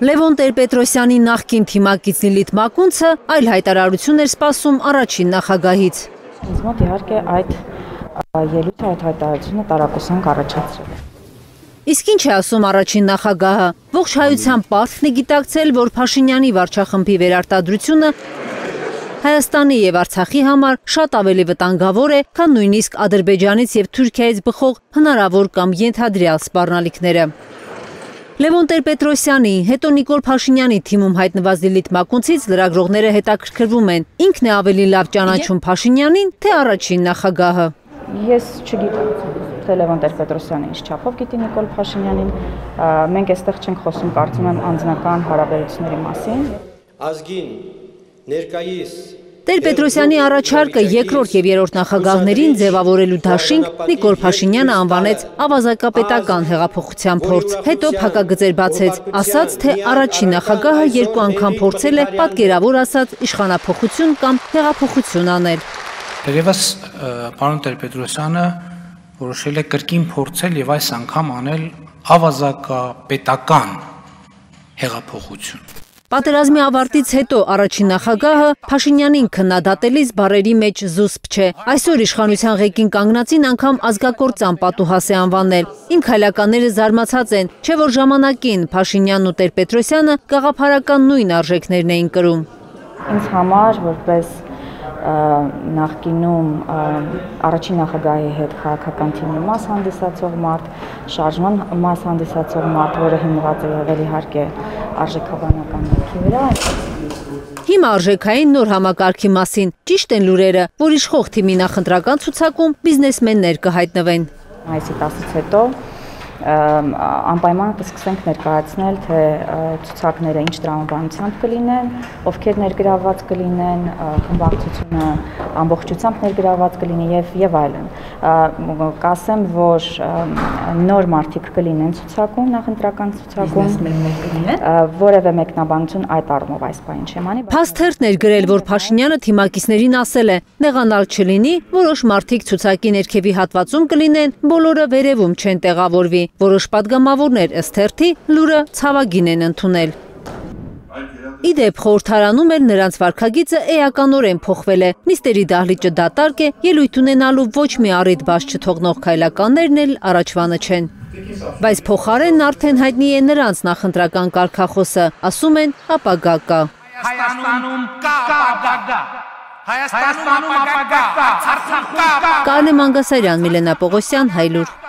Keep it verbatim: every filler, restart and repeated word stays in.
Լևոն Տեր-Պետրոսյանի նախկին թիմակից Լիլիթ Մակունցը այլ հայտարարություն էր սպասում առաջին նախագահից։ Ինձ մոտ իհարկե այդ ելույթը, այդ հայտարարությունը տարակուսանք առաջացրել է։ Իսկ ինչ է ասում առաջին նախագահը։ Ողջ հայության պարտքն է գիտակցել, որ Փաշինյանի վարչախմբի վերարտադրությունը Հայաստանի եւ Արցախի համար շատ ավելի վտանգավոր է, քան նույնիսկ Ադրբեջանից եւ Թուրքիայից բխող հնարավոր կամ ենթադրյալ սպառնալիքները։ Լևոն Տեր-Պետրոսյանի, հետո Նիկոլ Փաշինյանի թիմում հայտնված Լիլիթ Մակունցից լրագրողները հետաքրքրվում են, ինքն է ավելի լավ ճանաչում Փաշինյանին, թե առաջին նախագահը։ Ես չգիտեմ, թե Լևոն Տեր-Պետրոսյանը ինչ չափով գիտի Նիկոլ Փաշինյանին, մենք այստեղ չենք խոսում, կարծում եմ, անձնական հարաբերությունների մասին։ Ազգին, ներկայիս Տեր-Պետրոսյանի առաջարկը երկրորդ եւ երրորդ նախագահներին ձևավորելու դաշինք Նիկոլ Փաշինյանը անվանեց ավազակապետական հեղափոխության փորձ, հետո փակագծեր բացեց, ասաց, թե առաջին նախագահը երկու անգամ փորձել է պատկերավոր ասած իշխանափոխություն կամ հեղափոխություն անել։ Դերևս պարոն Տեր-Պետրոսյանը որոշել է կրկին փորձել եւ այս անգամ անել ավազակապետական հեղափոխություն։ Պատերազմի ավարտից հետո առաջին նախագահը Փաշինյանին քննադատելիս բառերի մեջ զուսպ չէ։ Այսօր իշխանության ղեկին կանգնածին անգամ ազգակործան պատուհաս է անվանել։ Իմ քայլականները զարմացած են, չէ որ ժամանակին Փաշինյանն ու Տեր-Պետրոսյանը գաղափարական նույն արժեքներն էին կրում։ Ինձ համար որպես նախկինում առաջին նախագահի հետ քաղաքական թիմի մաս հանդիսացող մարդ, շարժման մաս հանդիսացող մարդ, որը հիմնված է եղել իհարկե արժեքաբանական ներքի վրա։ Հիմա արժեքային նոր համակարգի մասին ճիշտ են լուրերը, որ իշխող թիմի նախընտրական ցուցակում բիզնեսմեններ կհայտնվեն։ Այսի տասից հետո անպայման կսկսենք ներկայացնել, թե ցուցակները ինչ տրամաբանությամբ կլինեն, ովքեր ներգրավված կլինեն, խմբակցությունը ամբողջությամբ ներգրավված կլինի եւ եւ այլն։ Կասեմ, որ նոր մարդիկ կլինեն ցուցակում, նախընտրական ցուցակում, որևէ մեկնաբանություն այդ առումով այս բանը չեմ անի։ Փաստերթն էր գրել, որ Փաշինյանը թիմակիցներին ասել է, նեղանալ չլինի, որոշ մարդիկ ցուցակի ներքևի հատվածում կլինեն, բոլորը վերևում չեն տեղավորվի։ Որոշ պատգամավորներ ըստ թերթի լուրը ցավագին են ընդունել։ Իդեպ խորհրդարանում էլ նրանց վարքագիծը էականորեն փոխվել է։ Նիստերի դահլիճը դատարկ է, ելույթ ունենալու ոչ մի առիթ բաց չթողնող քայլականներն էլ առաջվանը չեն։ Բայց փոխարենն արդեն հայտնի է նրանց նախընտրական կարգախոսը, ասում են ապագա կա։ Հայաստանում կա ապագա։ Հայաստանում ապագա կա։ Կարնե Մանգասարյան, Միլենա Պողոսյան, Հայլուր։